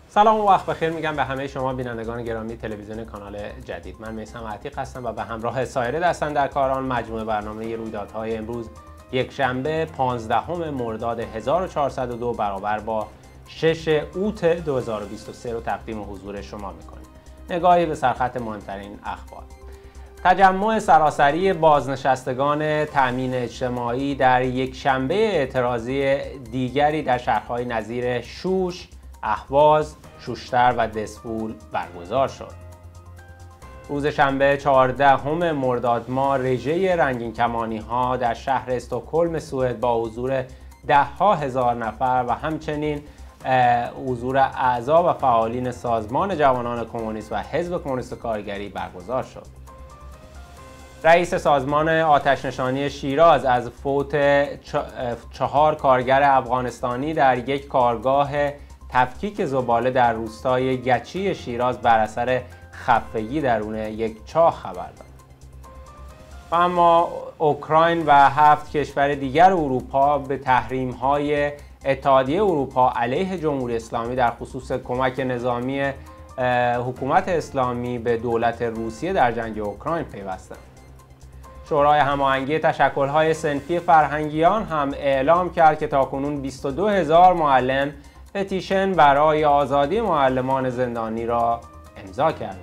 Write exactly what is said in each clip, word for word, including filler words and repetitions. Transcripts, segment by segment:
سلام و وقت بخیر میگم به همه شما بینندگان گرامی تلویزیون کانال جدید. من میثم عتیق هستم و به همراه سایر دست‌اندرکاران مجموعه برنامه رویدادهای امروز یک شنبه پانزدهم مرداد هزار و چهارصد و دو برابر با شش اوت دو هزار و بیست و سه رو تقدیم حضور شما میکنیم. نگاهی به سرخط مهمترین اخبار. تجمع سراسری بازنشستگان تامین اجتماعی در یک شنبه اعتراضی دیگری در شهرهای نظیر شوش، اهواز، شوشتر و دسفول برگزار شد. روز شنبه چهاردهم مرداد ماه رژه رنگین کمانی ها در شهر استکهلم سوئد با حضور ده ها هزار نفر و همچنین حضور اعضا و فعالین سازمان جوانان کمونیست و حزب کمونیست کارگری برگزار شد. رئیس سازمان آتش‌نشانی شیراز از فوت چهار کارگر افغانستانی در یک کارگاه تفکیک زباله در روستای گچی شیراز بر اثر خفگی درون یک چاه خبر داد. و اما اوکراین و هفت کشور دیگر اروپا به تحریم‌های اتحادیه اروپا علیه جمهوری اسلامی در خصوص کمک نظامی حکومت اسلامی به دولت روسیه در جنگ اوکراین پیوستند. شورای هماهنگی تشکل‌های صنفی فرهنگیان هم اعلام کرد که تاکنون بیست و دو هزار معلم پتیشن برای آزادی معلمان زندانی را امضا کردند.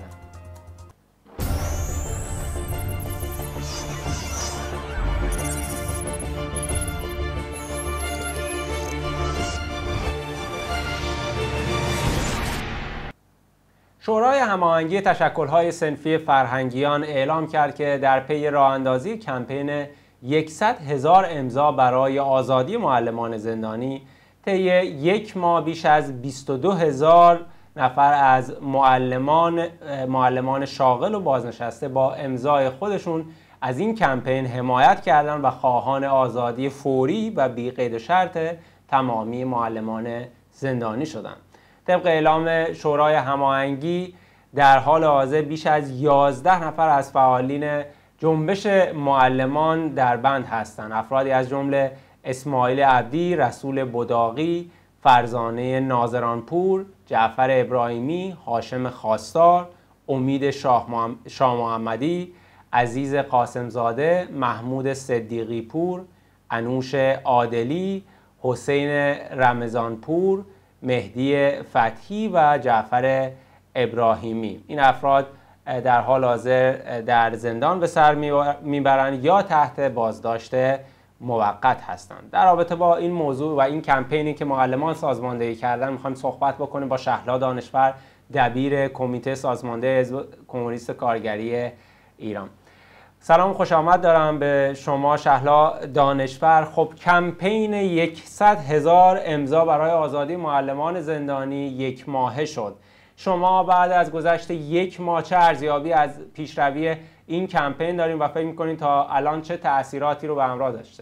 شورای هماهنگی تشکل‌های صنفی فرهنگیان اعلام کرد که در پی راه‌اندازی کمپین صد هزار امضا برای آزادی معلمان زندانی طی یک ماه بیش از بیست و دو هزار نفر از معلمان معلمان شاغل و بازنشسته با امضای خودشون از این کمپین حمایت کردند و خواهان آزادی فوری و بی قید و شرط تمامی معلمان زندانی شدند. طبق اعلام شورای هماهنگی در حال حاضر بیش از یازده نفر از فعالین جنبش معلمان در بند هستند. افرادی از جمله اسماعیل عبدی، رسول بداقی، فرزانه ناظرانپور، جعفر ابراهیمی، هاشم خواستار، امید شاه محمدی، عزیز قاسمزاده، محمود صدیقی پور، انوش عادلی، حسین رمضانپور، مهدی فتحی و جعفر ابراهیمی. این افراد در حال حاضر در زندان به سر میبرند یا تحت بازداشت موقت هستند. در رابطه با این موضوع و این کمپینی که معلمان سازماندهی کردن میخوایم صحبت بکنیم با شهلا دانشور، دبیر کمیته سازمانده حزب کمونیست کارگری ایران. سلام، خوش آمد دارم به شما شهلا دانشور. خب کمپین صد هزار امضا برای آزادی معلمان زندانی یک ماهه شد. شما بعد از گذشت یک ماه چه ارزیابی از پیشروی این کمپین داریم و فکر می‌کنید تا الان چه تأثیراتی رو به همراه داشته؟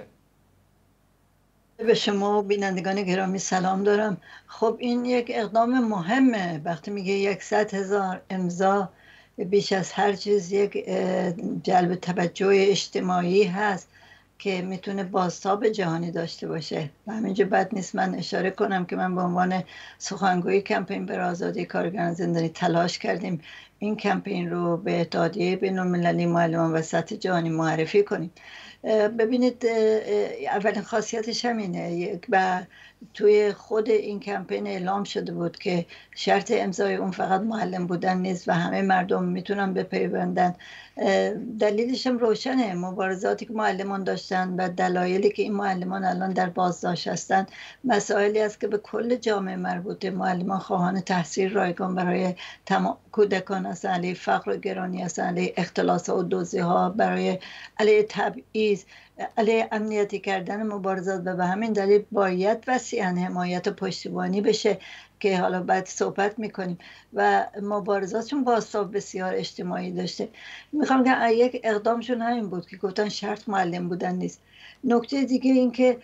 به شما بینندگان گرامی سلام دارم. خب این یک اقدام مهمه. وقتی میگه صد هزار امضا بیش از هر چیز یک جلب توجه اجتماعی هست که میتونه بازتاب جهانی داشته باشه و همینجا بد نیست من اشاره کنم که من به عنوان سخنگوی کمپین برای آزادی کارگران زندانی تلاش کردیم این کمپین رو به اتحادیه بین‌المللی معلمان و سطح جهانی معرفی کنیم. ببینید اولین خاصیتش همینه و توی خود این کمپین اعلام شده بود که شرط امضای اون فقط معلم بودن نیست و همه مردم میتونن بپیوندن. دلیلش هم روشنه، مبارزاتی که معلمان داشتن و دلایلی که این معلمان الان در بازداشت هستن مسائلی است که به کل جامعه مربوطه. معلمان خواهان تحصیل رایگان برای تمام کودکان هستن، علیه فقر و گرانی هستن، علیه اختلاس و دوزی ها، برای علیه تبعیض، علیه امنیتی کردن مبارزات و به همین دلیل باید وسیعاً حمایت و پشتیبانی بشه که حالا بعد صحبت میکنیم و مبارزاتشون بازتاب بسیار اجتماعی داشته. میخوام که یک اقدامشون همین بود که گفتن شرط معلم بودن نیست. نکته دیگه این که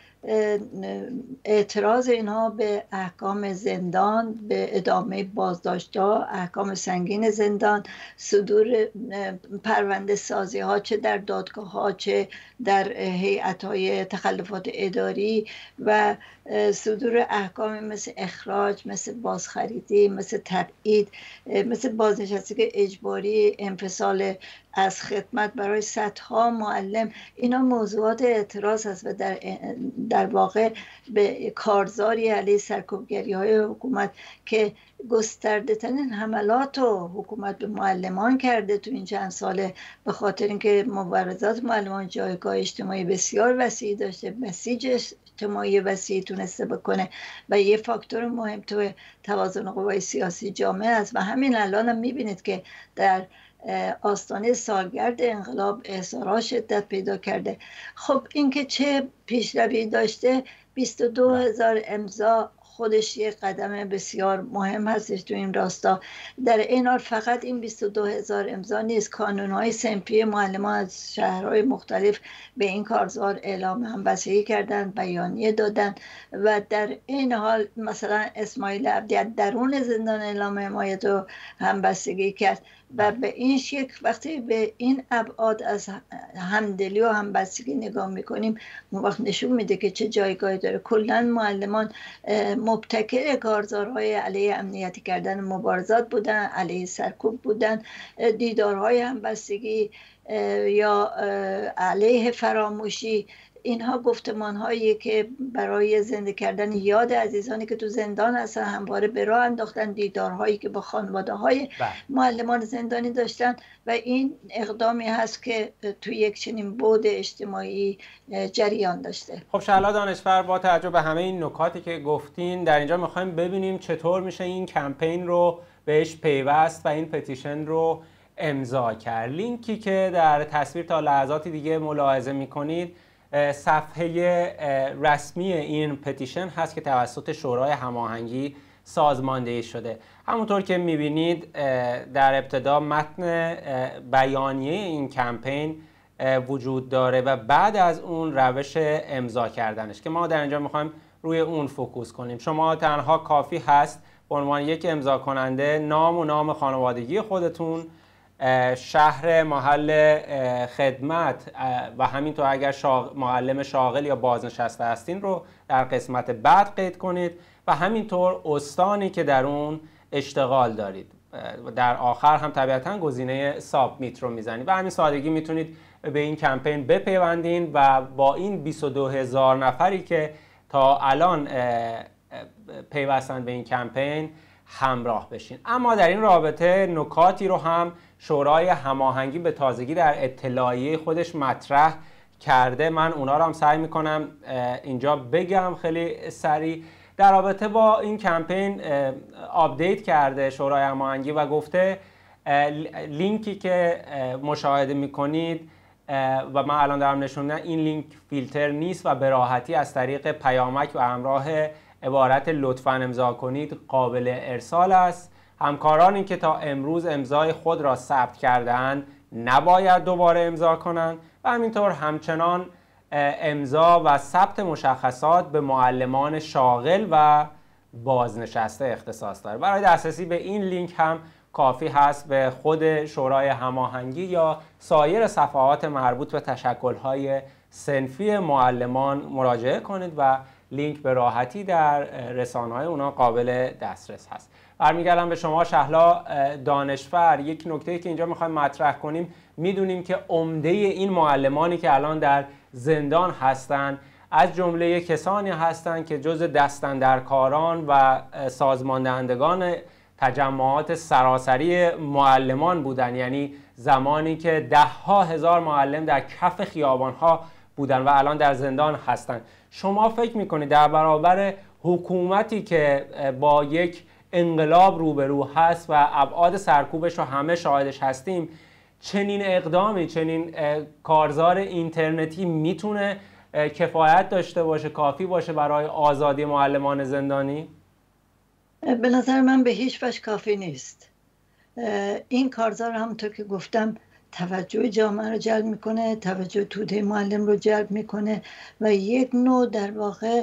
اعتراض اینها به احکام زندان، به ادامه بازداشت‌ها، احکام سنگین زندان، صدور پرونده سازی ها چه در دادگاه ها چه در هیئت های تخلفات اداری و صدور احکام مثل اخراج، مثل بازخریدی، مثل تبعید، مثل بازنشستگی اجباری، انفصال از خدمت برای صدها معلم، اینا موضوعات اعتراض هست و در, در واقع به کارزاری علیه سرکوبگری های حکومت که گسترده ترین حملات و حکومت به معلمان کرده تو این چند ساله، به خاطر اینکه مبارزات معلمان جایگاه اجتماعی بسیار وسیع داشته، بسیج اجتماعی وسیع تونسته بکنه و یه فاکتور مهم تو توازن قوای سیاسی جامعه است و همین الان هم میبینید که در آستانه سالگرد انقلاب احصارها شدت پیدا کرده. خب اینکه چه پیشروی داشته، بیست و دو هزار امضا خودش یک قدم بسیار مهم هستش تو این راستا. در این حال فقط این بیست و دو هزار امضا نیست، کانون‌های صنفی معلمان از شهرهای مختلف به این کارزار اعلام همبستگی کردن، بیانیه دادن و در این حال مثلا اسماعیل عبدی درون زندان اعلام حمایت رو همبستگی کرد و به این شکل وقتی به این ابعاد از همدلی و همبستگی نگاه میکنیم اون وقت نشون میده که چه جایگاهی داره. کلا معلمان مبتکر کارزارهای علیه امنیتی کردن مبارزات بودن، علیه سرکوب بودن، دیدارهای همبستگی یا علیه فراموشی، اینها گفتمان هایی که برای زنده کردن یاد عزیزانی که تو زندان هستن همواره به راه انداختن، دیدارهایی که با خانواده های معلمان زندانی داشتن و این اقدامی هست که تو یک چنین بعد اجتماعی جریان داشته. خب شهلا دانشور، با توجه به همه این نکاتی که گفتین در اینجا میخوایم ببینیم چطور میشه این کمپین رو بهش پیوست و این پتیشن رو امضا کرد. لینکی که در تصویر تا لحظاتی دیگه ملاحظه میکنید صفحه رسمی این پتیشن هست که توسط شورای هماهنگی سازماندهی شده. همونطور که میبینید در ابتدا متن بیانیه این کمپین وجود داره و بعد از اون روش امضا کردنش که ما در اینجا میخوایم روی اون فوکوس کنیم. شما تنها کافی هست به عنوان یک امضا کننده نام و نام خانوادگی خودتون، شهر محل خدمت و همینطور اگر شاغ... معلم شاغل یا بازنشسته هستین رو در قسمت بعد قید کنید و همینطور استانی که در اون اشتغال دارید. در آخر هم طبیعتاً گزینه سابمیت رو میزنید و همین سادگی میتونید به این کمپین بپیوندین و با این بیست و دو هزار نفری که تا الان پیوستن به این کمپین همراه بشین. اما در این رابطه نکاتی رو هم شورای هماهنگی به تازگی در اطلاعیه خودش مطرح کرده. من اونا رو هم سعی میکنم اینجا بگم خیلی سریع. در رابطه با این کمپین آپدیت کرده شورای هماهنگی و گفته لینکی که مشاهده میکنید و من الان دارم نشون میدم این لینک فیلتر نیست و به راحتی از طریق پیامک و همراه عبارت لطفاً امضا کنید قابل ارسال است. همکارانی که تا امروز امضای خود را ثبت کرده‌اند نباید دوباره امضا کنند و همینطور همچنان امضا و ثبت مشخصات به معلمان شاغل و بازنشسته اختصاص داره. برای دسترسی به این لینک هم کافی هست به خود شورای هماهنگی یا سایر صفحات مربوط به تشکل‌های صنفی معلمان مراجعه کنید و لینک به راحتی در رسانه‌های اونا قابل دسترس هست. برمیگردم به شما شهلا دانشور. یک نکته‌ای که اینجا می‌خوایم مطرح کنیم، میدونیم که عمده این معلمانی که الان در زندان هستند از جمله کسانی هستند که جز دستاندرکاران و سازماندهندگان تجمعات سراسری معلمان بودن، یعنی زمانی که ده ها هزار معلم در کف خیابان‌ها بودن و الان در زندان هستند. شما فکر میکنید در برابر حکومتی که با یک انقلاب روبرو هست و ابعاد سرکوبش رو همه شاهدش هستیم، چنین اقدامی، چنین کارزار اینترنتی میتونه کفایت داشته باشه، کافی باشه برای آزادی معلمان زندانی؟ به نظر من به هیچ وجه کافی نیست. این کارزار همونطور که گفتم توجه جامعه رو جلب میکنه، توجه توده معلم رو جلب میکنه و یک نوع در واقع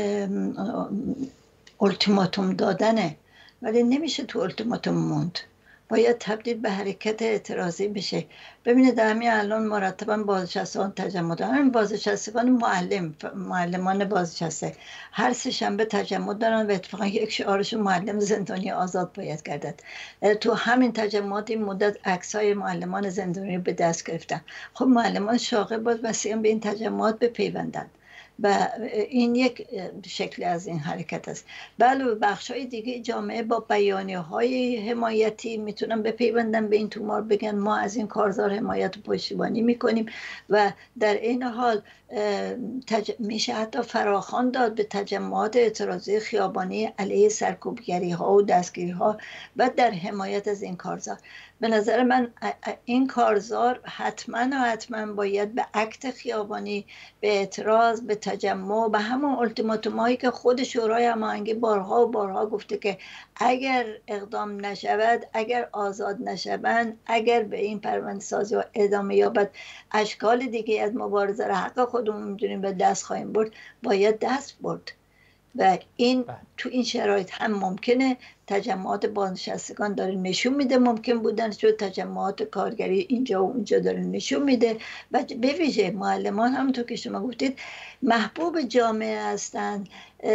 التیماتوم دادنه، ولی نمیشه تو التیماتوم موند، باید تبدیل به حرکت اعتراضی بشه. ببینید همین الان مرتبا بازنشستگان تجمد، همین بازنشستگان معلم معلمان بازنشسته هر سه شنبه تجمد دارن و اتفاقا یک شعارشون معلم زندانی آزاد باید گردد. تو همین تجمعات این مدت عکسای معلمان زندانی رو به دست گرفتن. خب معلمان شاغل باید وسیعا به این تجمعات بپیوندن و این یک شکل از این حرکت است. بله بخشای دیگه جامعه با بیانیه های حمایتی میتونن بپیوندن به این تومار، بگن ما از این کارزار حمایت و پشتیبانی میکنیم و در این حال تج... میشه حتی فراخوان داد به تجمعات اعتراضی خیابانی علیه سرکوبگری ها و دستگیری ها و در حمایت از این کارزار. به نظر من این کارزار حتما و حتما باید به اکت خیابانی، به اعتراض، به تجمع، به همون التیماتوم هایی که خود شورای هماهنگی بارها و بارها گفته که اگر اقدام نشود، اگر آزاد نشوند، اگر به این پرونده سازی و ادامه یابد اشکال دیگه از مبارزه را حق خودمون میدونیم به دست خواهیم برد، باید دست برد و این تو این شرایط هم ممکنه. تجمعات بازنشستگان داره نشون میده ممکن بودن، چون تجمعات کارگری اینجا و اونجا داره نشون میده و به ویژه معلمان همونطور که شما گفتید محبوب جامعه هستند،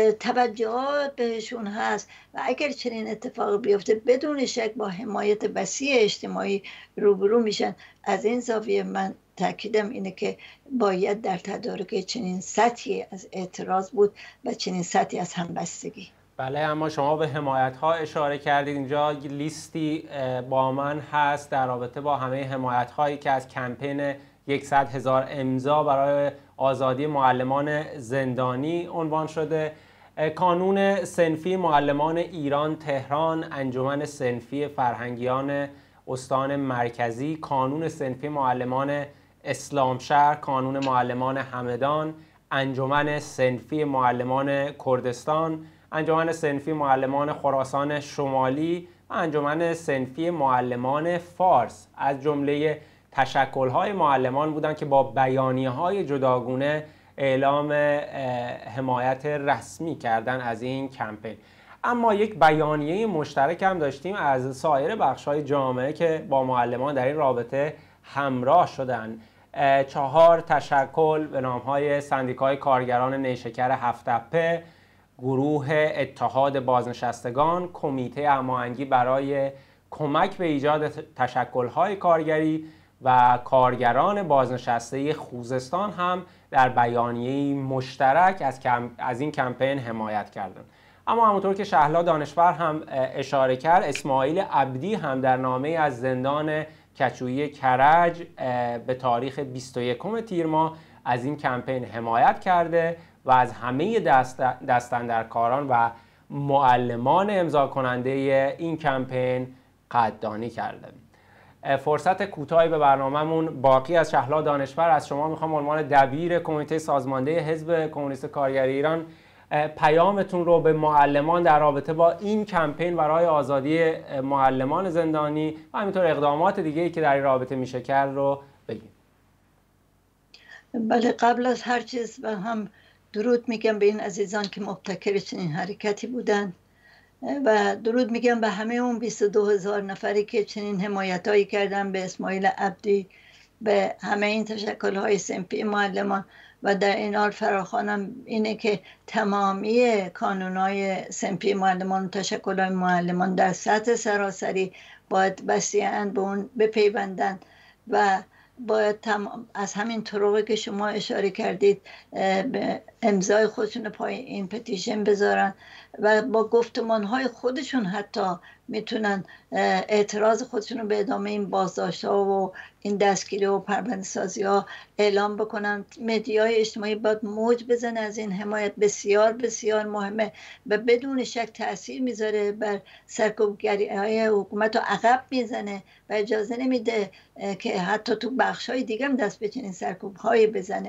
توجهات بهشون هست و اگر چنین اتفاق بیفته بدون شک با حمایت وسیع اجتماعی روبرو میشن. از این زاویه من تأکیدم اینه که باید در تدارک چنین سطحی از اعتراض بود و چنین سطحی از همبستگی. بله، اما شما به حمایت ها اشاره کردید. اینجا لیستی با من هست در رابطه با همه حمایت هایی که از کمپین صد هزار امضا برای آزادی معلمان زندانی عنوان شده. کانون صنفی معلمان ایران تهران، انجمن صنفی فرهنگیان استان مرکزی، کانون صنفی معلمان اسلامشهر، کانون معلمان همدان، انجمن صنفی معلمان کردستان، انجمن صنفی معلمان خراسان شمالی و انجمن صنفی معلمان فارس از جمله تشکل‌های معلمان بودند که با بیانیه‌های جداگونه اعلام حمایت رسمی کردن از این کمپین. اما یک بیانیه مشترک هم داشتیم از سایر بخش‌های جامعه که با معلمان در این رابطه همراه شدند. چهار تشکل به نام‌های سندیکای کارگران نیشکر هفت‌تپه، گروه اتحاد بازنشستگان، کمیته هماهنگی برای کمک به ایجاد تشکل‌های کارگری و کارگران بازنشسته خوزستان هم در بیانیه مشترک از, کم... از این کمپین حمایت کردند. اما همونطور که شهلا دانشور هم اشاره کرد، اسماعیل عبدی هم در نامه از زندان کچویی کرج به تاریخ بیست و یکم تیر ماه از این کمپین حمایت کرده و از همه دست دستاندرکاران و معلمان امضا کننده این کمپین قدردانی کرده. فرصت کوتاهی به برنامه‌مون باقی از. شهلا دانشور، از شما میخوام عنوان دبیر کمیته سازمانده حزب کمونیست کارگری ایران پیامتون رو به معلمان در رابطه با این کمپین برای آزادی معلمان زندانی و همینطور اقدامات دیگه‌ای که در این رابطه میشه کرد رو بگید. بله، قبل از هر چیز و هم درود میگم به این عزیزان که مبتکر چنین حرکتی بودن و درود میگم به همه اون بیست و دو هزار نفری که چنین حمایتایی کردن به اسماعیل عبدی، به همه این تشکل‌های صنفی معلمان و در این حال فراخوانم اینه که تمامی کانون‌های صنفی معلمان و تشکل‌های معلمان در سطح سراسری باید وسیعاً به اون بپیوندن و باید از همین طرقی که شما اشاره کردید به امضای خودشون پای این پتیشن بذارن و با گفتمانهای خودشون حتی میتونن اعتراض خودشون رو به ادامه این بازداشت ها و این دستگیری و پرونده سازی ها اعلام بکنن. مدیای اجتماعی باید موج بزنه از این حمایت، بسیار بسیار مهمه و بدون شک تاثیر میذاره بر سرکوبگری های حکومت و عقب میزنه و اجازه نمیده که حتی تو بخش های دیگه هم دست به چنین سرکوب های بزنه.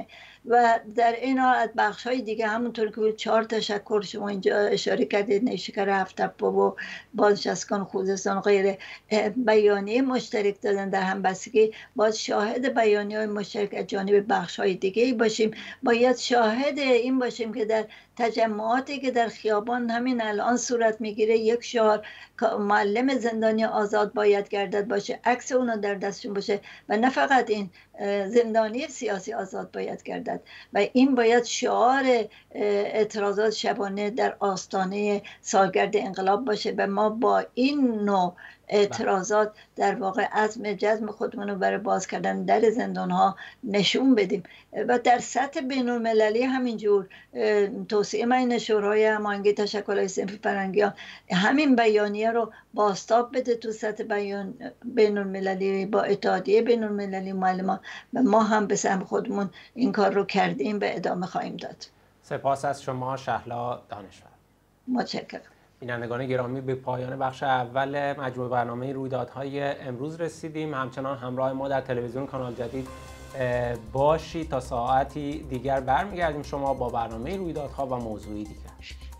و در این حال بخش های دیگه همونطور که چهار تشکر شما اینجا اشاره کردید، نیشکر هفت‌تپه و بازنشستگان خوزستان غیره بیانیه مشترک دادن در همبستگی، باید شاهد بیانیه های مشترک از جانب بخش های دیگه باشیم. باید شاهد این باشیم که در تجمعاتی که در خیابان همین الان صورت میگیره یک شعار معلم زندانی آزاد باید گردد باشه، عکس اونو در دستشون باشه و نه فقط این زندانی سیاسی آزاد باید گردد و این باید شعار اعتراضات شبانه در آستانه سالگرد انقلاب باشه و ما با این نوع اعتراضات در واقع عزم جزم خودمون رو برای باز کردن در زندان ها نشون بدیم و در سطح بین المللی همینجور توسعه بین شورای هماهنگی تشکل‌های صنفی فرهنگیان همین بیانیه رو بازتاب بده تو سطح بیان بین المللی با اتحادیه بین المللی معلمان و ما هم به سهم خودمون این کار رو کردیم و ادامه خواهیم داد. سپاس از شما شهلا دانشور. متشکرم. بینندگان گرامی، به پایان بخش اول مجموع برنامه رویدادهای امروز رسیدیم. همچنان همراه ما در تلویزیون کانال جدید باشید. تا ساعتی دیگر برمیگردیم شما با برنامه رویدادها و موضوعی دیگر.